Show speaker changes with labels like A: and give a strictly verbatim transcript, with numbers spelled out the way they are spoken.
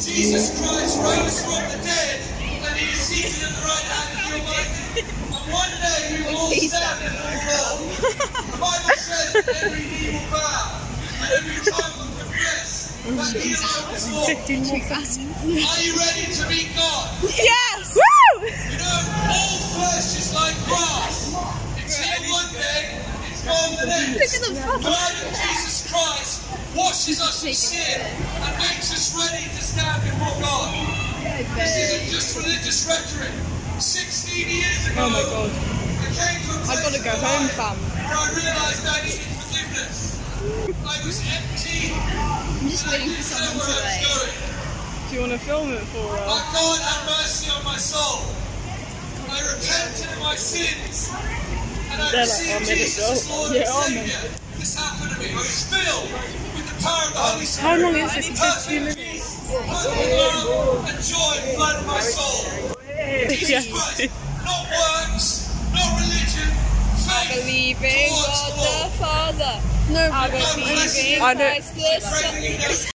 A: Jesus Christ rose from the dead, and he is seated at the right hand of the Almighty. And one day we will all stand and fall. The Bible says that every knee will bow, and every tongue will confess that he alone is Lord. Are you ready to meet God?
B: Yes!
A: Woo! You know, all flesh is like grass. It's here one day, it's gone the next.
B: Look at the
A: The blood of Jesus Christ washes us from sin and makes us ready to stand before God. This isn't just religious rhetoric. Sixteen years ago,
B: Oh my God.
A: I came to a place
B: I gotta go home, fam.
A: where I realised I needed forgiveness. I was empty.
C: I'm just waiting for someone to like.
B: Do you want to film it for
A: My
B: us?
A: God, have mercy on my soul. I repented of my sins. And I
B: They're like,
A: received
B: "Oh, minute,
A: Jesus as
B: go."
A: Lord
B: Yeah,
A: and
B: oh,
A: Saviour. This happened to me. I was filled with the power of the Holy Spirit.
B: How long is this? It says two
A: Perfect
B: minutes.
A: peace, perfect love, and joy flooded my soul. Jesus Christ, not works, not religion, faith
D: Believe in
A: towards
D: God
A: the Lord.
D: the Father.
B: No,
D: I
A: God bless
D: believe
A: you.
D: in
B: I don't-
D: Christ the Son.
A: Pray that you know